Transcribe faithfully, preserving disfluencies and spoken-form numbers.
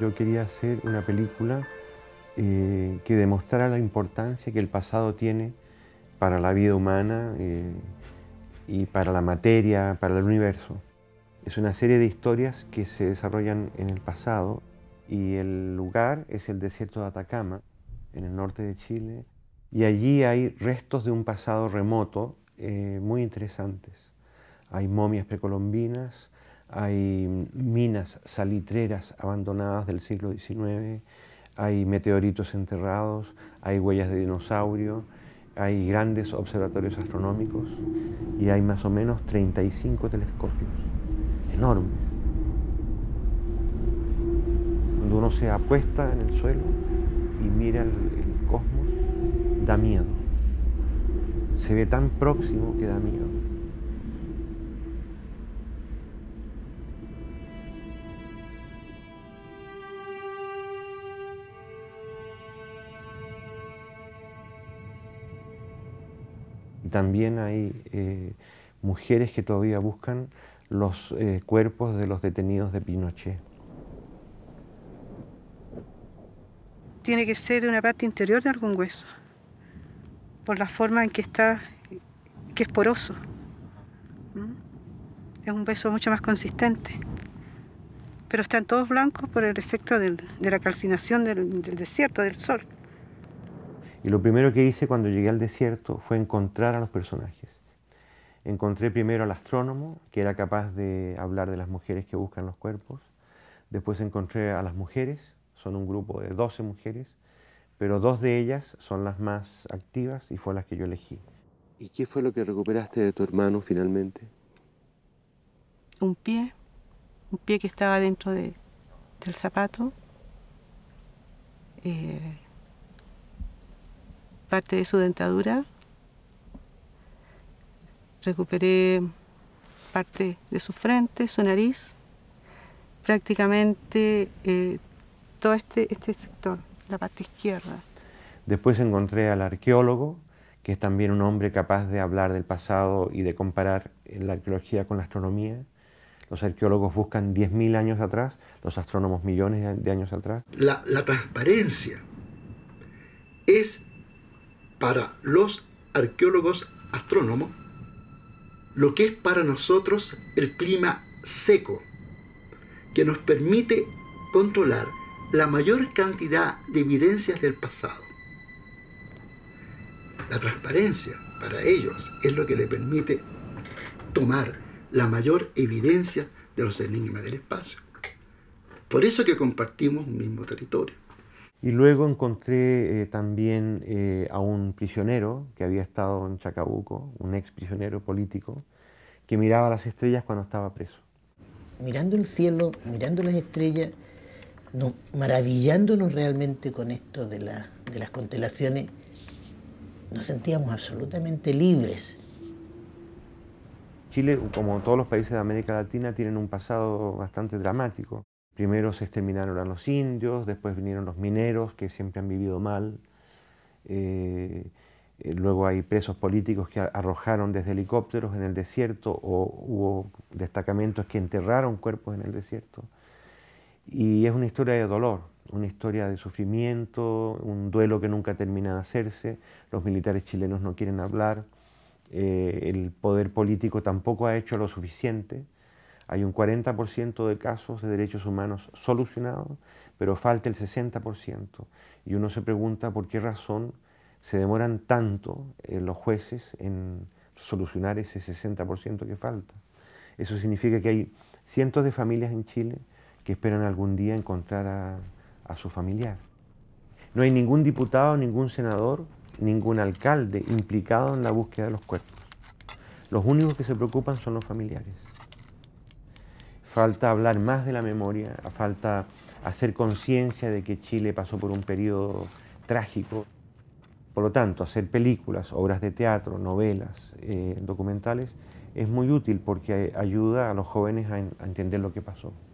Yo quería hacer una película eh, que demostrara la importancia que el pasado tiene para la vida humana eh, y para la materia, para el universo. Es una serie de historias que se desarrollan en el pasado y el lugar es el desierto de Atacama, en el norte de Chile, y allí hay restos de un pasado remoto eh, muy interesantes. Hay momias precolombinas, hay minas salitreras abandonadas del siglo diecinueve, hay meteoritos enterrados, hay huellas de dinosaurio, hay grandes observatorios astronómicos y hay más o menos treinta y cinco telescopios, enormes. Cuando uno se apuesta en el suelo y mira el, el cosmos, da miedo. Se ve tan próximo que da miedo. Y también hay eh, mujeres que todavía buscan los eh, cuerpos de los detenidos de Pinochet. Tiene que ser de una parte interior de algún hueso, por la forma en que está, que es poroso. ¿Mm? Es un hueso mucho más consistente. Pero están todos blancos por el efecto del, de la calcinación del, del desierto, del sol. Y lo primero que hice cuando llegué al desierto fue encontrar a los personajes. Encontré primero al astrónomo, que era capaz de hablar de las mujeres que buscan los cuerpos. Después encontré a las mujeres, son un grupo de doce mujeres, pero dos de ellas son las más activas y fue las que yo elegí. ¿Y qué fue lo que recuperaste de tu hermano finalmente? Un pie, un pie que estaba dentro de, del zapato. Eh, parte de su dentadura. Recuperé parte de su frente, su nariz, prácticamente eh, todo este, este sector, la parte izquierda. Después encontré al arqueólogo, que es también un hombre capaz de hablar del pasado y de comparar la arqueología con la astronomía. Los arqueólogos buscan diez mil años atrás, los astrónomos millones de años atrás. La, la transparencia es para los arqueólogos astrónomos lo que es para nosotros el clima seco, que nos permite controlar la mayor cantidad de evidencias del pasado. La transparencia para ellos es lo que le permite tomar la mayor evidencia de los enigmas del espacio. Por eso que compartimos un mismo territorio. Y luego encontré eh, también eh, a un prisionero que había estado en Chacabuco, un ex prisionero político, que miraba las estrellas cuando estaba preso. Mirando el cielo, mirando las estrellas, no, maravillándonos realmente con esto de, la, de las constelaciones, nos sentíamos absolutamente libres. Chile, como todos los países de América Latina, tienen un pasado bastante dramático. Primero se exterminaron a los indios, después vinieron los mineros, que siempre han vivido mal. Eh, eh, luego hay presos políticos que arrojaron desde helicópteros en el desierto, o hubo destacamentos que enterraron cuerpos en el desierto. Y es una historia de dolor, una historia de sufrimiento, un duelo que nunca termina de hacerse. Los militares chilenos no quieren hablar, eh, el poder político tampoco ha hecho lo suficiente. Hay un cuarenta por ciento de casos de derechos humanos solucionados, pero falta el sesenta por ciento. Y uno se pregunta por qué razón se demoran tanto eh, los jueces en solucionar ese sesenta por ciento que falta. Eso significa que hay cientos de familias en Chile que esperan algún día encontrar a, a su familiar. No hay ningún diputado, ningún senador, ningún alcalde implicado en la búsqueda de los cuerpos. Los únicos que se preocupan son los familiares. Falta hablar más de la memoria, falta hacer conciencia de que Chile pasó por un periodo trágico. Por lo tanto, hacer películas, obras de teatro, novelas, eh, documentales, es muy útil porque ayuda a los jóvenes a, a entender lo que pasó.